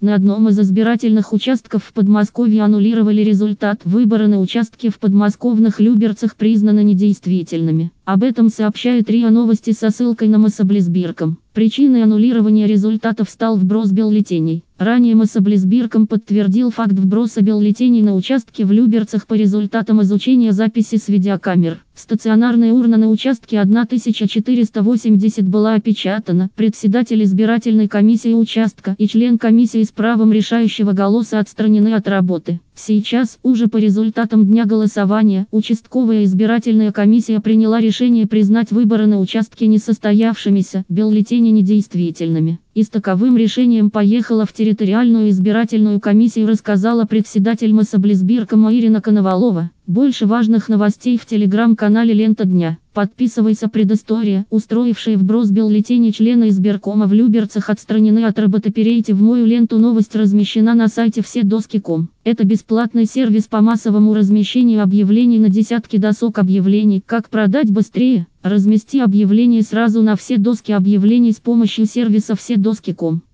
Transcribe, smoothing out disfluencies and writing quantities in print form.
На одном из избирательных участков в Подмосковье аннулировали результат. Выборы на участке в подмосковных Люберцах признаны недействительными. Об этом сообщает РИА Новости со ссылкой на Моссоблсбирком. Причиной аннулирования результатов стал вброс бюллетеней. Ранее Моссоблсбирком подтвердил факт вброса бюллетеней на участке в Люберцах по результатам изучения записи с видеокамер. Стационарная урна на участке 1480 была опечатана. Председатель избирательной комиссии участка и член комиссии с правом решающего голоса отстранены от работы. Сейчас, уже по результатам дня голосования, участковая избирательная комиссия приняла решение признать выборы на участке несостоявшимися, бюллетени недействительными. И с таковым решением поехала в территориальную избирательную комиссию, рассказала председатель Моссоблсбиркома Ирина Коновалова. Больше важных новостей в телеграм-канале «Лента дня». Подписывайся. Предыстория. Устроившие вброс бюллетеней члены избиркома в Люберцах отстранены от работы. Перейти в мою ленту. Новость размещена на сайте вседоски.ком. Это бесплатный сервис по массовому размещению объявлений на десятки досок объявлений. Как продать быстрее? Размести объявление сразу на все доски объявлений с помощью сервиса вседоски.ком.